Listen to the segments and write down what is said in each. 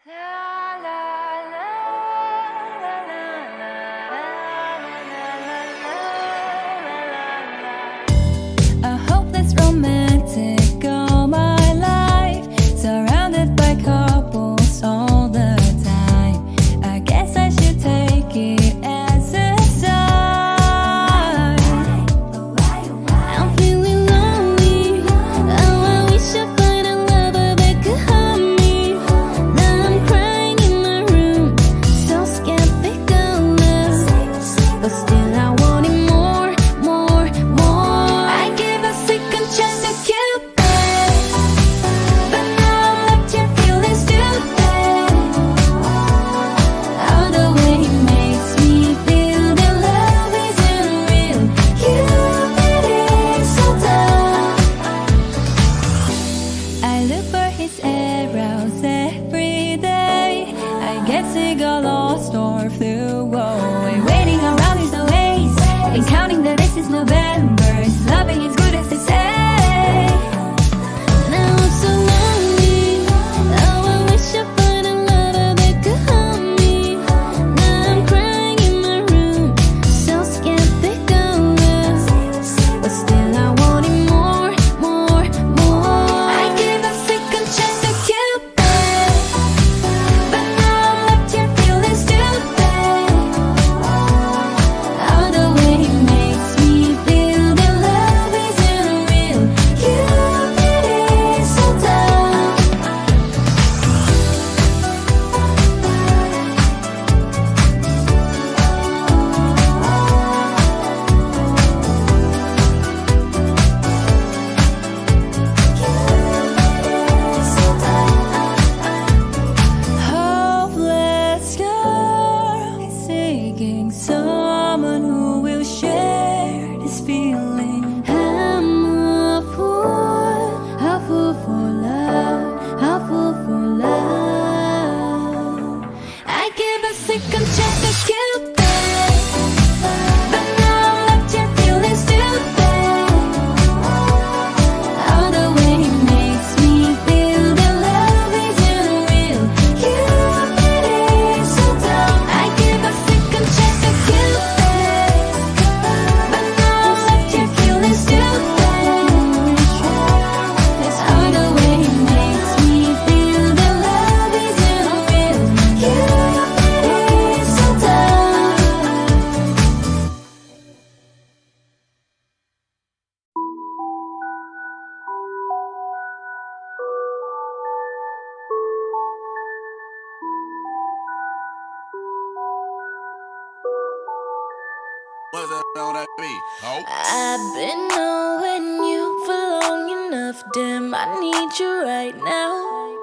I've been knowing you for long enough, damn, I need you right now.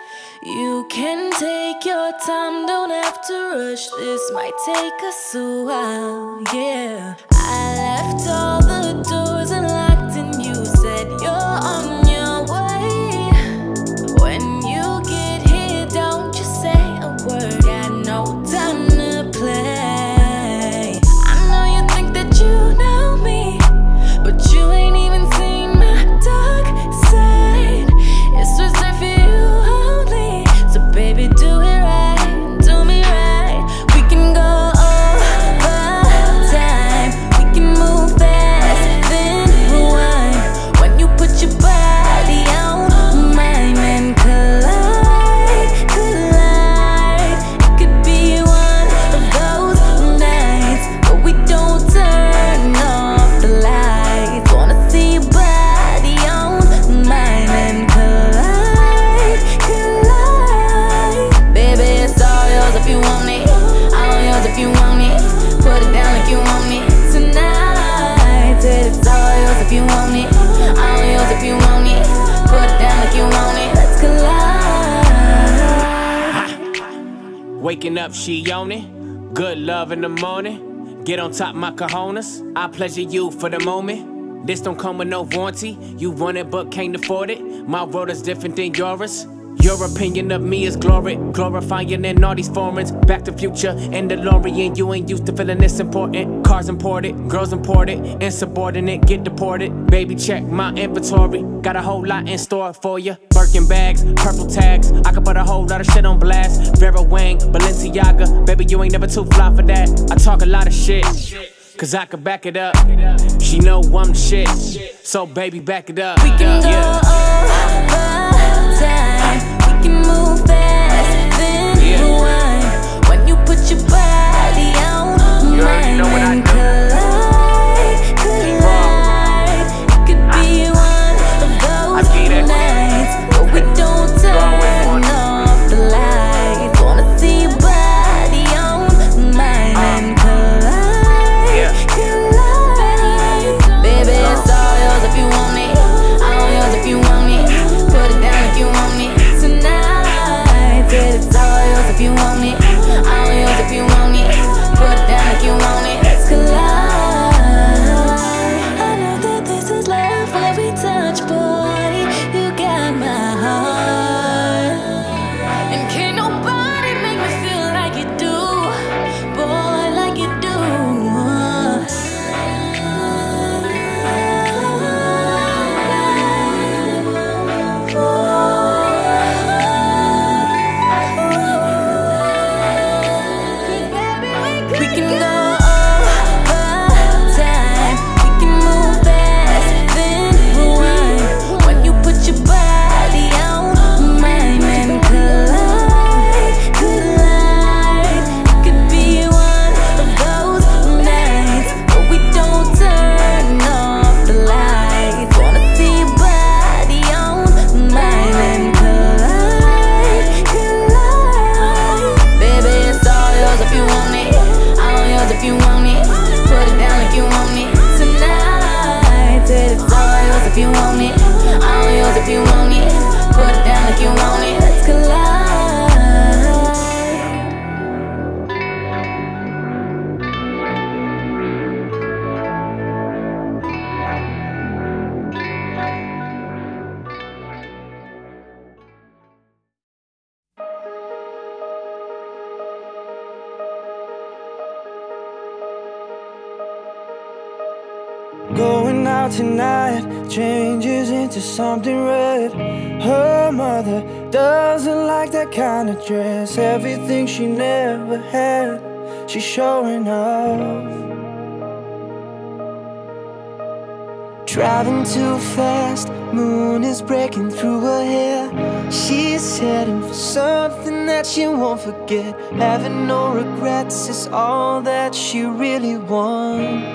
You can take your time, don't have to rush, this might take us a while, yeah. I left all the doors unlocked and you said you're on your way. When you get here, don't you say a word, got no time to play. You know me, but you ain't even seen my dark side. It's reserved for you only, so baby do it right, do me right. We can go over time, we can move fast, then rewind. When you put your body on mine and collide, collide. It could be one of those nights, but we don't turn off the lights. Wanna see your body on mine and collide, collide. Baby, it's all yours if you want it, all yours if you want it. Put it down like you want it tonight. Said it's all yours if you want it, all yours if you want it. Put it down like you want it, let's collide. Waking up, she on it. Good love in the morning. Get on top my cojones, I pleasure you for the moment. This don't come with no warranty. You want it but can't afford it. My world is different than yours. Your opinion of me is glory, glorifying in all these foreigns. Back to Future and DeLorean, you ain't used to feeling this important. Cars imported, girls imported, insubordinate, get deported. Baby, check my inventory, got a whole lot in store for you. Birkin bags, purple tags, I could put a whole lot of shit on blast. Vera Wang, Balenciaga, baby, you ain't never too fly for that. I talk a lot of shit, cause I could back it up. She know I'm the shit, so baby, back it up. We can go over time. We can move fast, then rewind. When you put your body on mine and collide, collide. It could be one of those nights where we don't turn off the lights. Wanna see your body on mine and collide, collide. Baby, it's all yours if you want it, all yours if you want it. Put it down if you want it tonight. Said it's all yours if you want it, all yours if you want it. Put it down if you want it. Let's collide. I know that this is love where we touch, boy. You got my heart, and can't nobody make me feel like you do, boy, like you do. We can go over time. We can move fast, then rewind. When you put your body on mine and collide, collide. It could be one of those nights where we don't turn off the lights. Wanna see your body on mine and collide, collide. Baby, it's all yours if you want it, all yours if you want it. Put it down if you want it tonight. Said it's all yours if you want it, all yours if you want it. Put it down if you want it. Let's collide. Going out tonight changes into something red. Her mother doesn't like that kind of dress. Everything she never had, she's showing off. Driving too fast, moon is breaking through her hair. She's heading for something that she won't forget. Having no regrets is all that she really wants.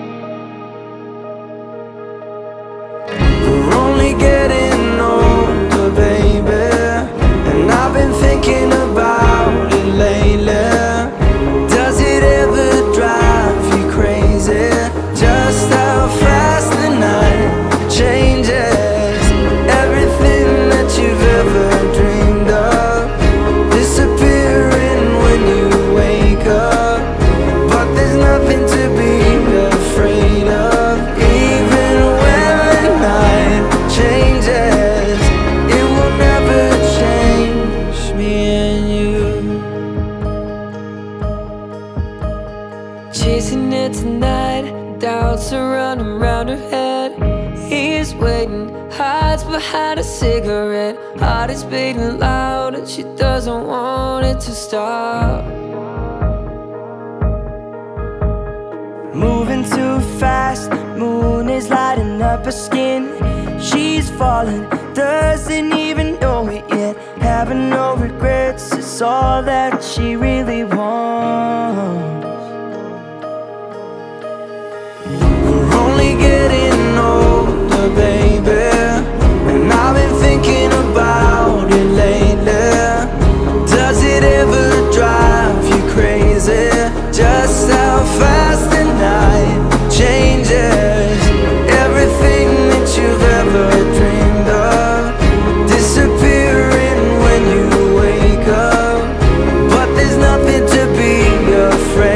We're only getting older, baby, and I've been thinking about it lately. Does it ever drive you crazy? Just how fast the night changes. Everything that you've ever dreamed of disappearing when you wake up. But there's nothing to be afraid of. Even when the night changes, it will never change me and you. Chasing it tonight, doubts are running round her head. He's waiting, hides behind a cigarette. Heart is beating loud and she doesn't want it to stop. Moving too fast, moon is lighting up her skin. She's falling, doesn't even know it yet. Having no regrets is all that she really wants. We're only getting older, baby, and I've been thinking about it lately. Does it ever drive you crazy? Just how fast the night changes. Everything that you've ever dreamed of disappearing when you wake up. But there's nothing to be afraid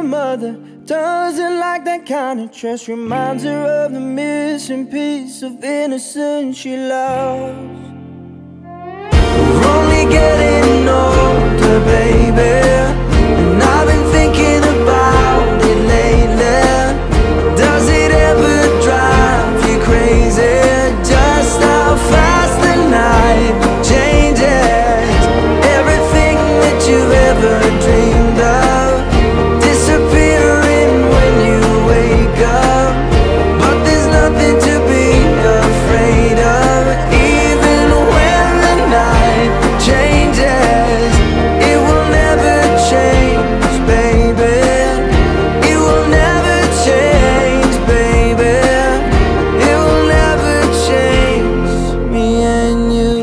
mother doesn't like that kind of dress. Reminds her of the missing piece of innocence she lost. We're only getting older, baby, and I've been thinking about it lately. Does it ever drive you crazy? Just how fast the night changes. Everything that you've ever dreamed of disappearing when you wake up. But there's nothing to be afraid of. Even when the night changes, it will never change, baby. It will never change, baby. It will never change me and you.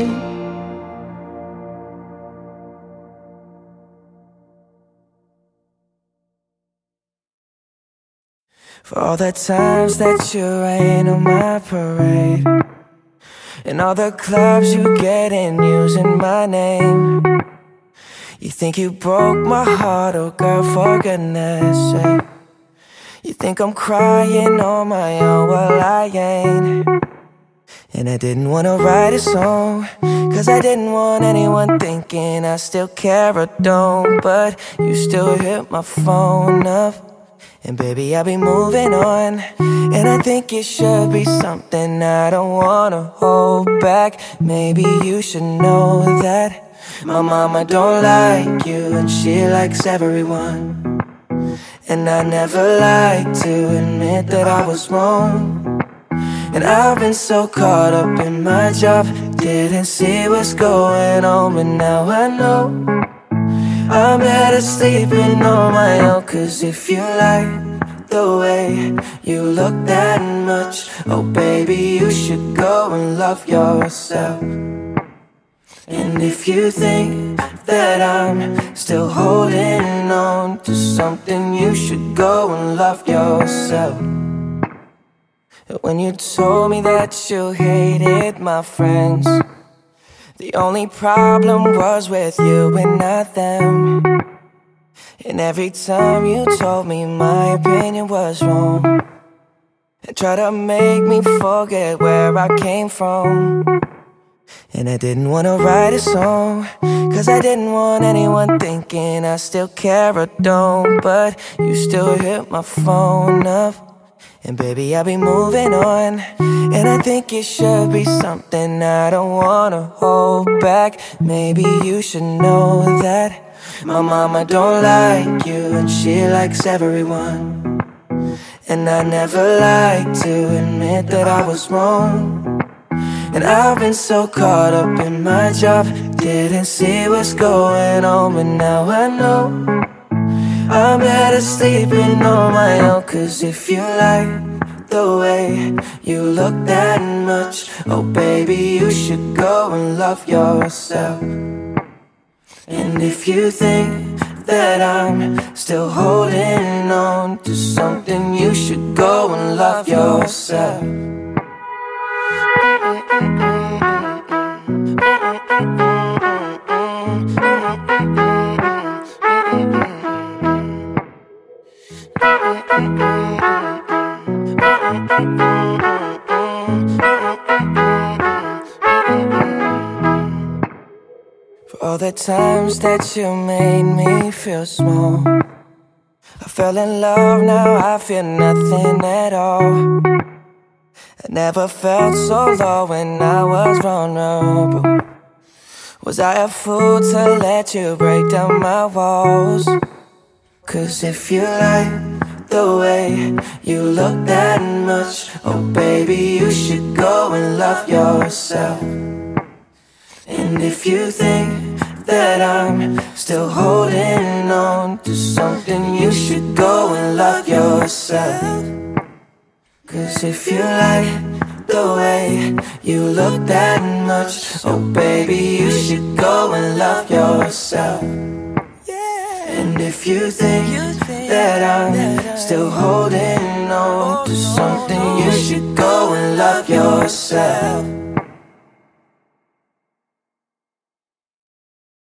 For all the times that you rain on my parade, and all the clubs you get in using my name. You think you broke my heart, oh girl, for goodness sake. You think I'm crying on my own, well I ain't. And I didn't wanna write a song, cause I didn't want anyone thinking I still care or don't. But you still hit my phone up, and baby, I'll be moving on. And I think it should be something I don't wanna hold back. Maybe you should know that my mama don't like you, and she likes everyone. And I never like to admit that I was wrong. And I've been so caught up in my job, didn't see what's going on. But now I know I'm better sleeping on my own. Cause if you like the way you look that much, oh baby, you should go and love yourself. And if you think that I'm still holding on to something, you should go and love yourself. When you told me that you hated my friends, the only problem was with you and not them. And every time you told me my opinion was wrong, and tried to make me forget where I came from. And I didn't wanna write a song, cause I didn't want anyone thinking I still care or don't. But you still hit my phone up, and baby, I'll be moving on. And I think it should be something I don't wanna hold back. Maybe you should know that my mama don't like you, and she likes everyone. And I never like to admit that I was wrong. And I've been so caught up in my job, didn't see what's going on. But now I know I'm better sleeping on my own. Cause if you like the way you look that much, oh baby, you should go and love yourself. And if you think that I'm still holding on to something, you should go and love yourself. For all the times that you made me feel small, I fell in love, now I feel nothing at all. I never felt so low when I was vulnerable. Was I a fool to let you break down my walls? Cause if you like the way you look that much, oh baby, you should go and love yourself. And if you think that I'm still holding on to something, you should go and love yourself. Cause if you like the way you look that much, oh baby, you should go and love yourself. And if you think that I'm still holding on to something, you should go and love yourself.